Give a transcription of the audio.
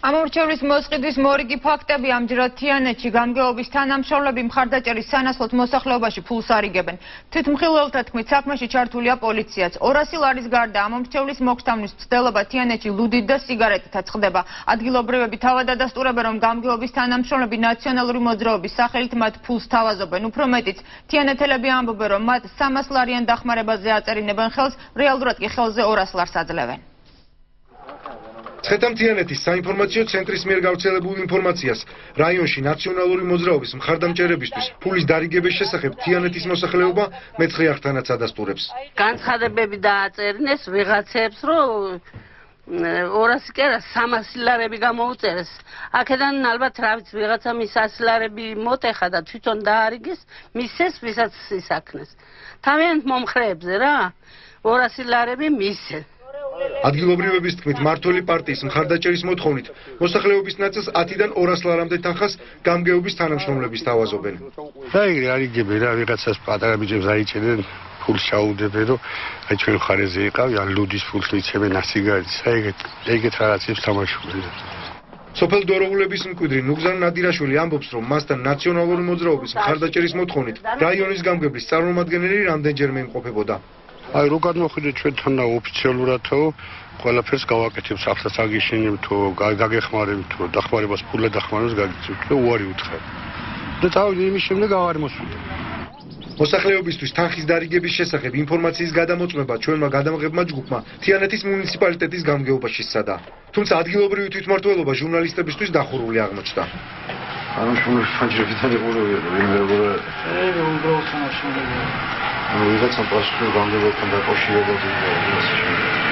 ამორჩევლის მოსყიდვის მორიგი ფაქტები ამჯერად თიანეთში გამგეობის თანამშრომლები მხარდაჭერის სანაცვლოდ მოსახლეობაში ფულს არიგებენ. თვითმხილველთა თქმით, საქმეში ჩართულია პოლიციაც. 200 ლარის გარდა ამორჩევლის მოგზაურობის მცდელობა თიანეთში ლუდით და სიგარეტითაც ხდება. ადგილობრივები თავად ადასტურებენ, რომ გამგეობის თანამშრომლები ნაციონალური მოძრაობის სახელით მათ ფულს თავაზობენ. უფრო მეტიც, თიანეთელები ამბობენ, რომ მათ 300 ლარიან დახმარებაზე აწერინებენ ხელს, რეალურად კი ხელზე 200 ლარს აძლევენ. ცხეთამთიანეთის საინფორმაციო ცენტრის მიერ გავრცელებულ ინფორმაციას რაიონში ნაციონალური მოძრაობის მხარდამჭერებისთვის ფულის დარიგების შესახებ თიანეთის მოსახლეობა მეცხრე აღთანაც ადასტურებს. განცხადებები დააწერინეს ვიღაცებს, რომ 200 კი არა 300 ლარები გამოუწერეს. აქედან ალბათ რა ვიცი ვიღაცა მის 100 ლარები მოტეხა და თვითონ დაარიგეს მისცეს ვისაც ისაქნეს. თავიანთ მომხრეებზე რა 200 ლარები მისცეს. ადგილობრივების თქმით, მმართველი პარტიის მხარდაჭერის მოთხოვნით მოსახლეობის ნაწილს 10-დან 200 ლარამდე თანხას გამგეობის თანამშრომლების თავაზობენ. დაიგრე არიგებენ რა ვიღაცას პატარა ბიჭებს აიჭერენ ფულს ჩაუდებენ, რომ აი ჩვენ ხარეზე იყავი, ან ლუდის ფულს იცემენ ასიგარეთს, ეგეთ რაღაცებს თამაშობენ. სოფელ დოროღულების მკვიდრი ნუგზან ნადირაშვილი ამბობს, რომ მასთან ნაციონალური მოძრაობის მხარდაჭერის მოთხოვნით რაიონის გამგებლის წარმომადგენელი რამდენჯერმე იმყოფებოდა. აი რო გადმოხვიდეთ ჩვენთან ოფიციალურადო ყველაფერს გავაკეთებ საფრთხეს აგიშენებ თუ გაგეხმარებით თუ დახმარებას ფულე დახმარებას გაგიწევთ და უარი უთხრა და თავი იმის შემდეგ აღარ მოსვიდა. მოსახლეობისთვის თანხის დარიგების შესახებ ინფორმაციის გადამოწმება ჩვენმა გადამღებმა ჯგუფმა თიანეთის მუნიციპალიტეტის გამგეობაში სცადა. თუმცა ადგილობრივი თვითმმართველობა ჟურნალისტებისთვის დახურული აღმოჩნდა. ამაშულის ფანჯრებიდან იყურებია ვინმე ვიღაცა პასუხი გამგებელთან დაკავშირებაზე და ასე შემდეგ.